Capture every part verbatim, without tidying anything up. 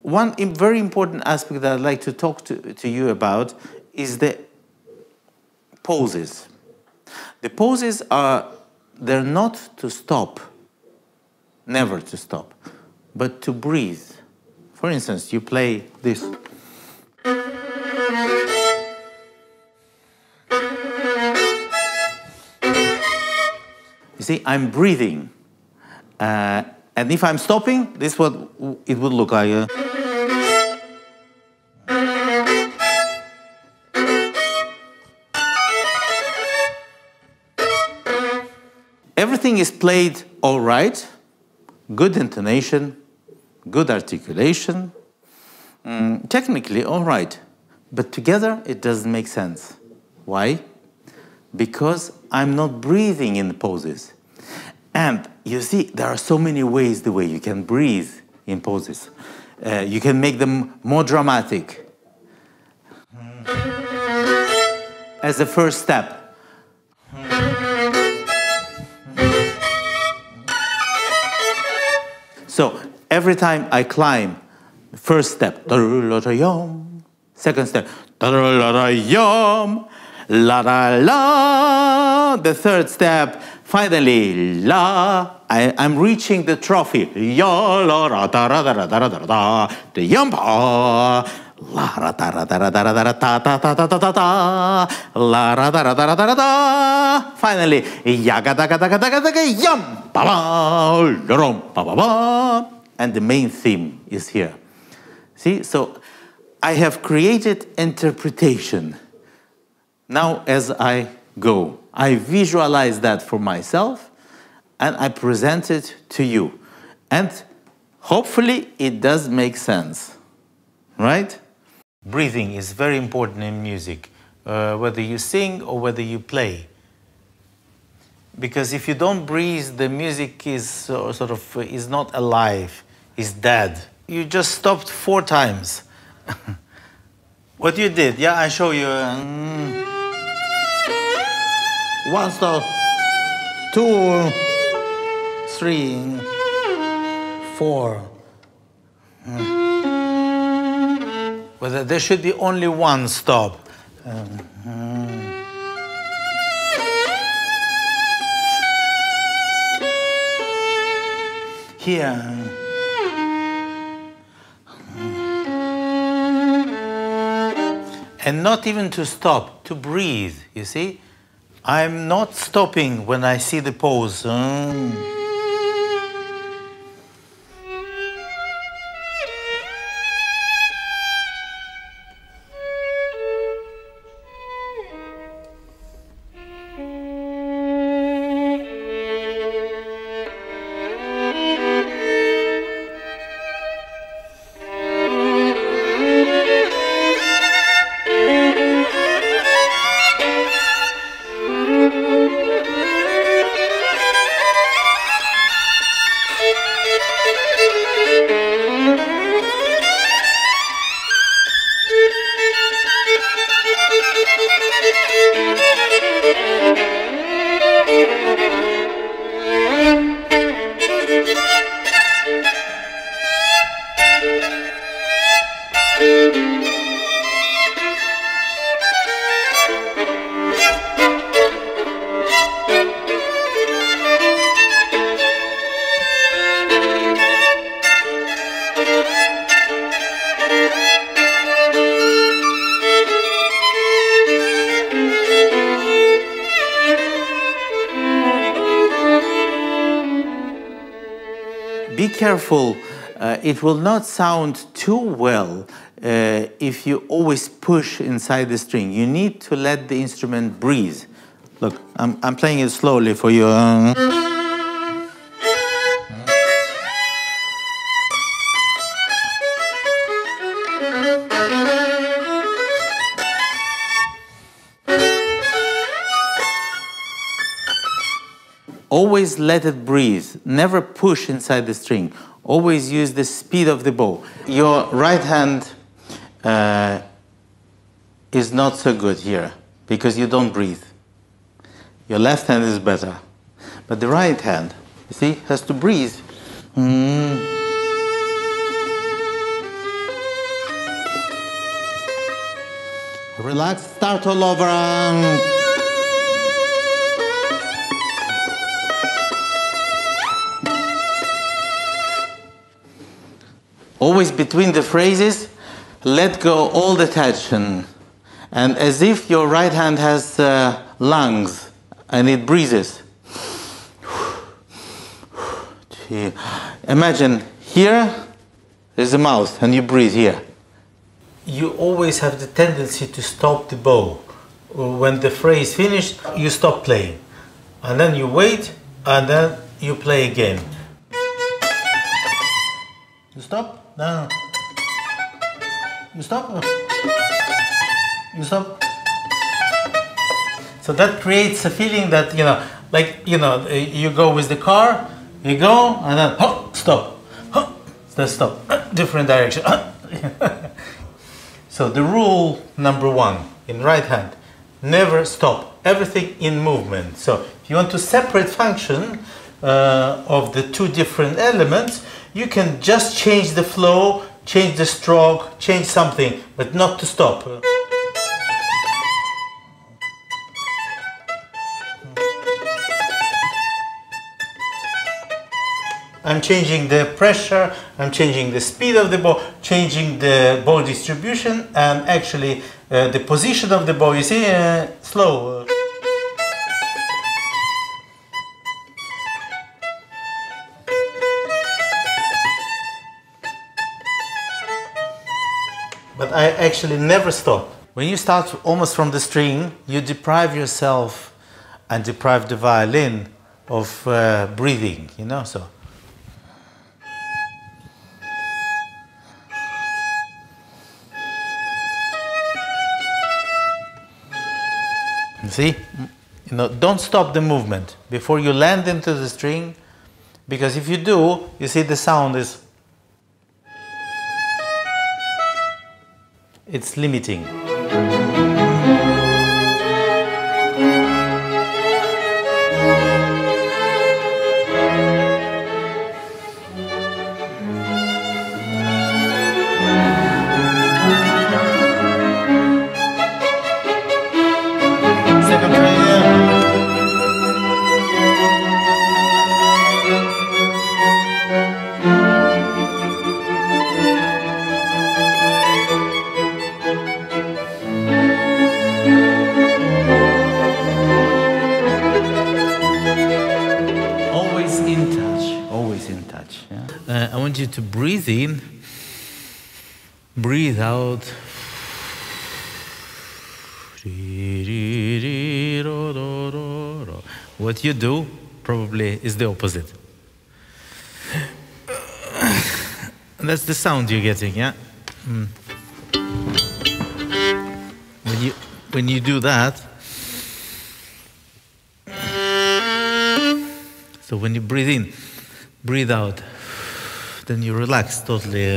one im- very important aspect that I'd like to talk to, to you about is the poses. The poses are, they're not to stop, never to stop, but to breathe. For instance, you play this. You see, I'm breathing. Uh, and if I'm stopping, this is what it would look like. Uh, Everything is played all right, good intonation, good articulation, mm, technically all right, but together it doesn't make sense. Why? Because I'm not breathing in the poses. And you see, there are so many ways the way you can breathe in poses. Uh, you can make them more dramatic. As a first step. So every time I climb, first step, second step, la la la, the third step, finally, la, I, I'm reaching the trophy, ya la ra da ra da ra da ra da da, the yum pa, la ra da ra da ra da ra da ra ta ta ta ta ta ta ta, la ra da ra da ra da ra da, finally, ya ga da ga da ga da ga da ga yum pa ba, rum pa ba ba, and the main theme is here. See, so I have created interpretation. Now, as I go, I visualize that for myself and I present it to you. And hopefully it does make sense, right? Breathing is very important in music, uh, whether you sing or whether you play. Because if you don't breathe, the music is uh, sort of uh, is not alive, is dead. You just stopped four times. What you did, yeah, I show you. Um, One stop, two, three, four. Well, there should be only one stop. Here. And not even to stop, to breathe, you see? I'm not stopping when I see the pose. Mm. Be careful, uh, it will not sound too well uh, if you always push inside the string. You need to let the instrument breathe. Look, I'm, I'm playing it slowly for you. Always let it breathe. Never push inside the string. Always use the speed of the bow. Your right hand uh, is not so good here because you don't breathe. Your left hand is better. But the right hand, you see, has to breathe. Mm. Relax, start all over. Always between the phrases, let go all the tension. And as if your right hand has uh, lungs and it breathes. Imagine here is a mouth and you breathe here. You always have the tendency to stop the bow. When the phrase finished, you stop playing. And then you wait, and then you play again. You stop? No. You stop? You stop? So that creates a feeling that, you know, like, you know, you go with the car, you go, and then, hop, stop. Hop, then stop. Different direction. So the rule number one in right hand, never stop. Everything in movement. So if you want to separate function uh, of the two different elements, you can just change the flow, change the stroke, change something, but not to stop. I'm changing the pressure, I'm changing the speed of the bow, changing the bow distribution, and actually uh, the position of the bow, you see, uh, slow. But I actually never stop. When you start almost from the string, you deprive yourself and deprive the violin of uh, breathing, you know, so. See, you know, don't stop the movement before you land into the string, because if you do, you see the sound is, it's limiting. Uh, I want you to breathe in, breathe out. What you do probably is the opposite. That's the sound you're getting, yeah? Mm. When you, when you do that, so when you breathe in, breathe out, then you relax totally.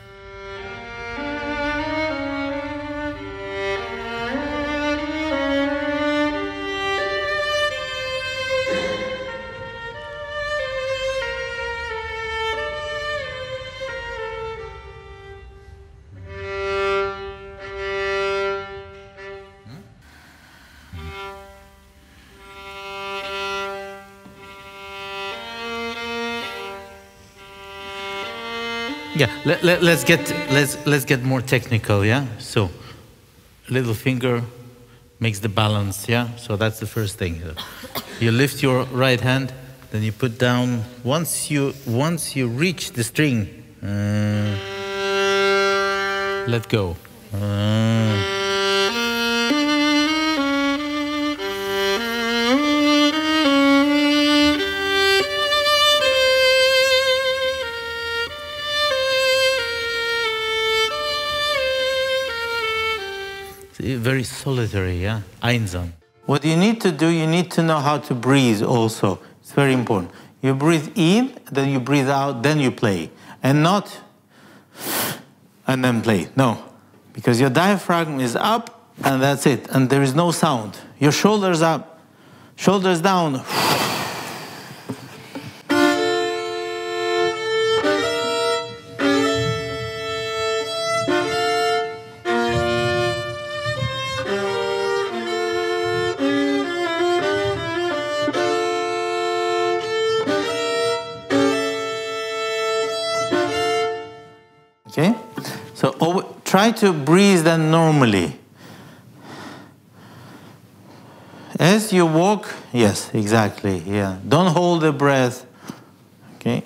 Yeah, let, let, let's get let's let's get more technical, yeah? So little finger makes the balance, yeah? So that's the first thing. You lift your right hand, then you put down, once you once you reach the string, uh, let go. Uh, very solitary, yeah? Einsam. What you need to do, you need to know how to breathe also. It's very important. You breathe in, then you breathe out, then you play. And not, and then play. No. Because your diaphragm is up, and that's it. And there is no sound. Your shoulders up, shoulders down. So over, try to breathe then normally. As you walk, yes, exactly, yeah. Don't hold the breath, okay?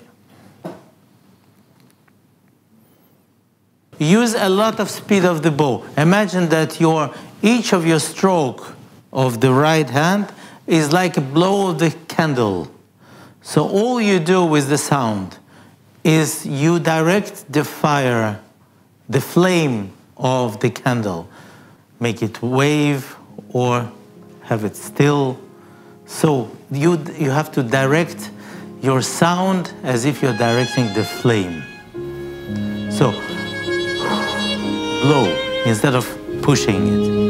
Use a lot of speed of the bow. Imagine that your, each of your stroke of the right hand is like a blow of the candle. So all you do with the sound is you direct the fire, the flame of the candle. Make it wave or have it still. So you, you have to direct your sound as if you're directing the flame. So blow instead of pushing it.